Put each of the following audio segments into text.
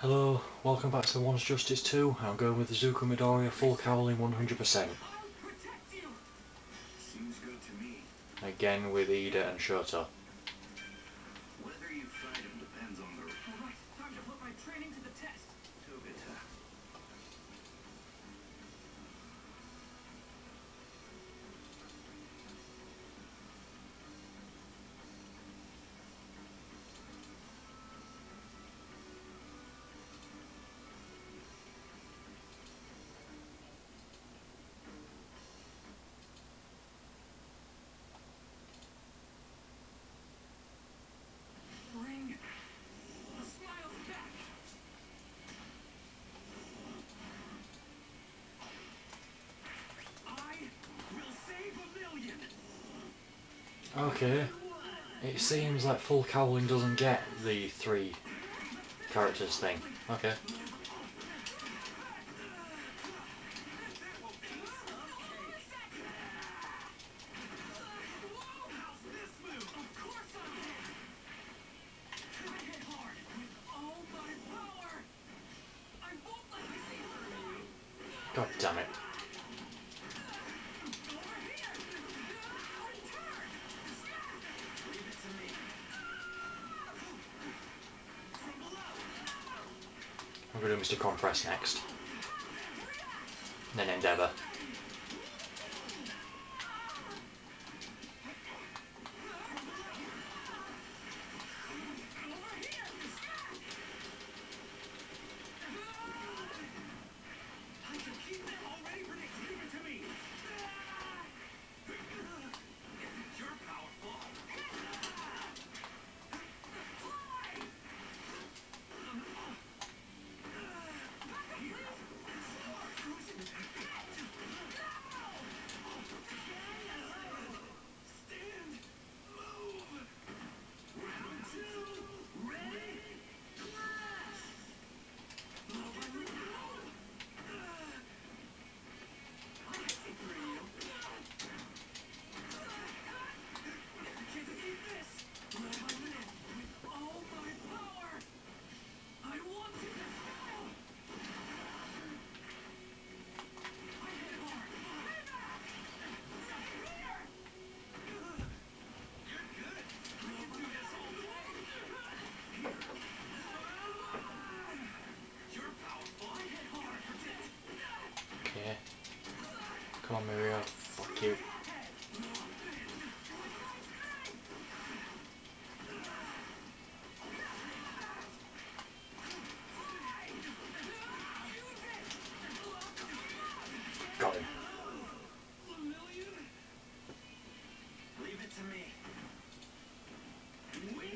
Hello, welcome back to One's Justice 2. I'm going with Izuku Midoriya full cowling 100%. Again with Ida and Shoto. Whether you fight him depends on the... Alright, time to put my training to the test. Togata. Bring the smiles back. I will save a million. Okay, it seems like full cowling doesn't get the 3 characters thing. Okay. God damn it. I'm going to do Mr. Compress next. And then Endeavour. Okay. Come on, Mario. Fuck you. Got him. Leave it to me. Win.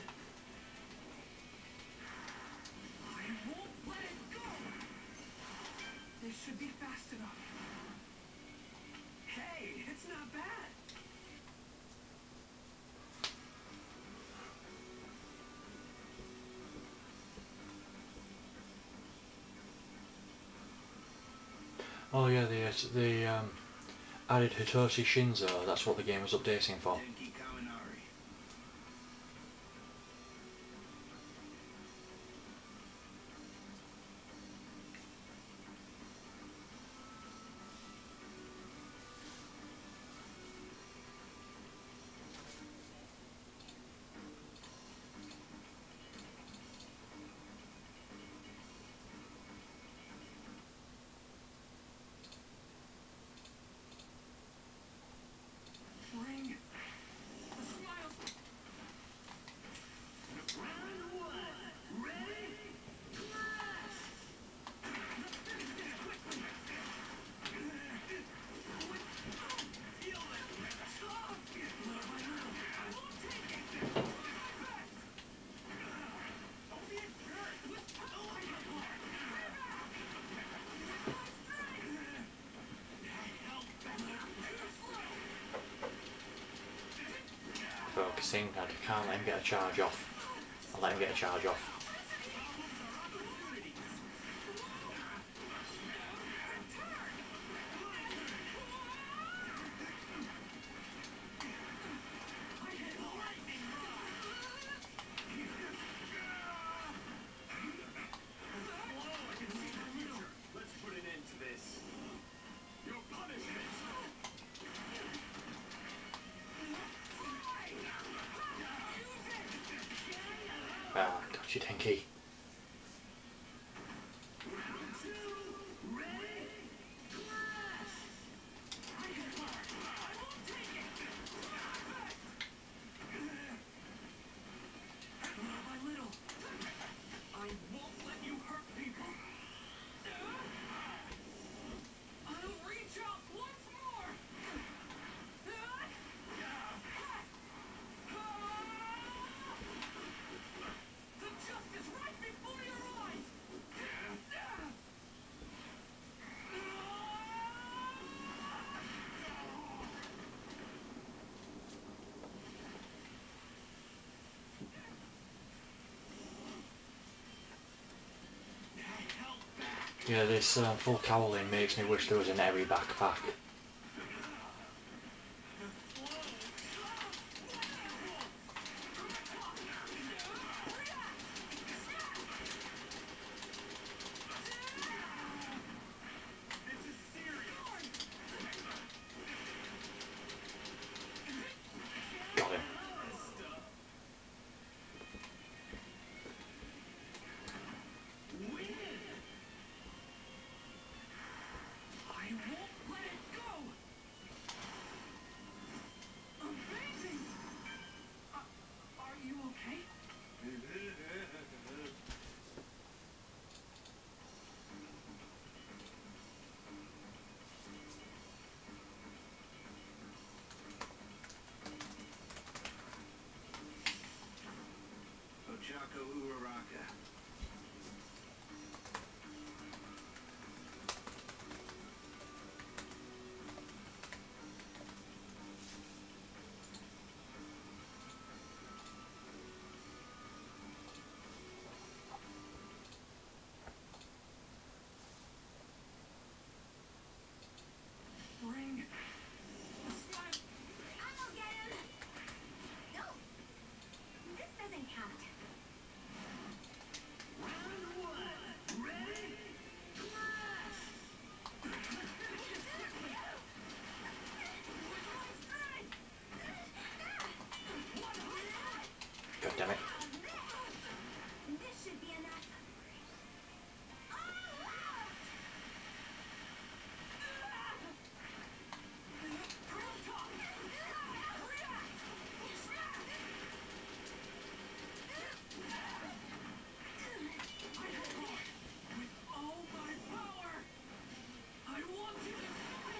I won't let it go. This should be fast enough. Hey, it's not bad. Oh yeah, the added Hitoshi Shinzo. That's what the game was updating for. Denki Kaminari. Bring the smiles. Round one. Ready? Focusing, I can't let him get a charge off. I'll let him get a charge off. you Tinky. Yeah, this full cowling makes me wish there was an airy backpack. Got him. Ochako Uraraka. Ring. I'll go get him! No! This doesn't count. Round one. Ready? God damn it. This should be enough. All my power! I want you to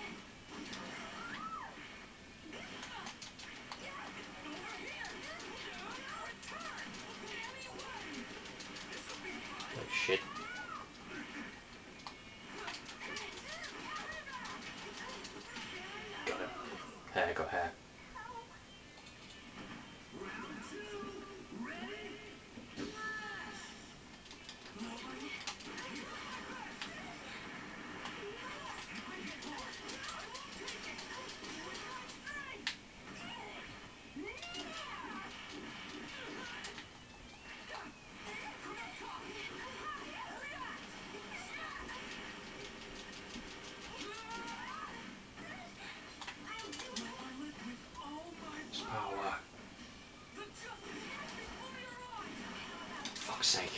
over here! Return! Anyway! This'll be fun! Oh shit. Got him. Hair, got hair. Round two. Ready? It's power. Fuck's sake.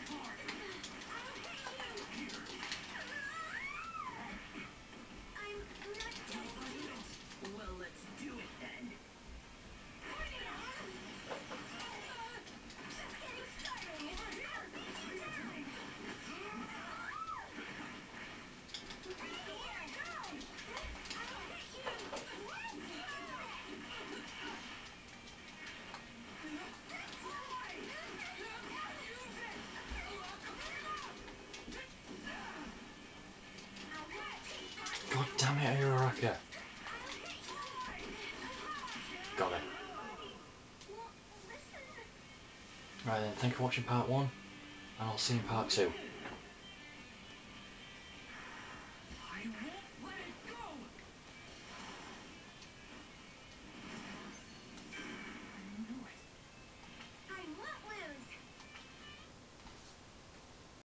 I'm not done. Well, let's do it then. Just getting started. God damn it, Uraraka. Got it. Right then, thank you for watching part 1, and I'll see you in part 2.